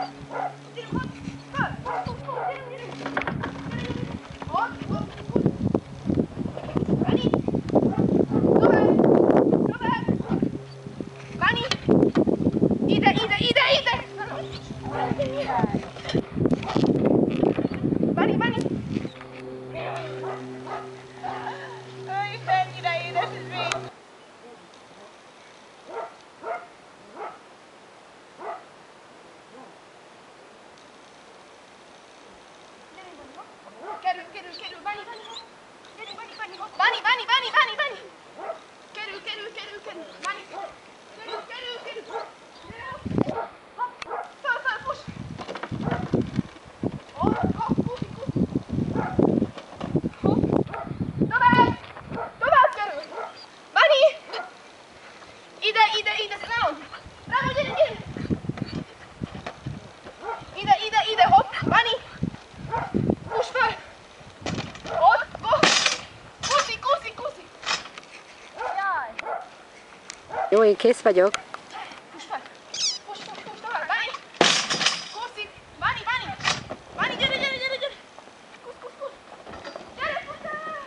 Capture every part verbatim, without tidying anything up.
Ide, ide, ide, ide! Bani, Bani! Isten, ide, ide, ez még! Kerül, kerül, kerül, Bani, Bani! Gyerünk, Bani, Bani, hopp! Bani, Bani, Bani, Bani, Bani! Kerül, kerül, kerül, kerül, Bani! Kerül, kerül, kerül! Hopp, föl, föl, fuss! Hopp, hopp, kúszi, kúszi! Hopp! Tovább! Tovább kerül! Bani! Ide, ide, ide, Ramon! Ramon, gyere, gyere! Ide, ide, ide, hopp! Bani! Fuss föl! Ott, go! Kúszi, kúszi, kúszi! Jaj! Jó, én kész vagyok. Fuss fel! Fuss, fuss, fuss, tovább! Bani! Kúszi! Bani, Bani! Bani, gyere, gyere, gyere, gyere! Kusz, kusz, kusz! Gyere, fussál!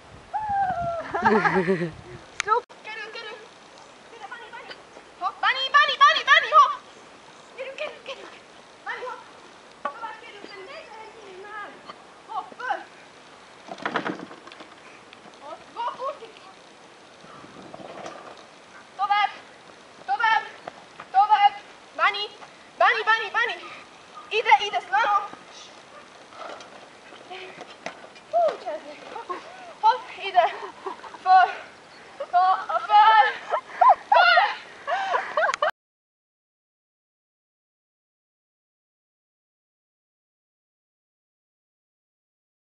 Stop! Kerül, kerül! Gyere, Bani, Bani! Hopp! Bani, Bani, Bani, Bani, hopp! Gyerünk, kerül, kerül! Bani, hopp! Tovább kerül, kerül! Ne már! Hopp, föl! Ott, go, kúszi! Tovább! Tovább! Tovább! Bani! Bani, Bani, Bani! Ide, ide, slalom!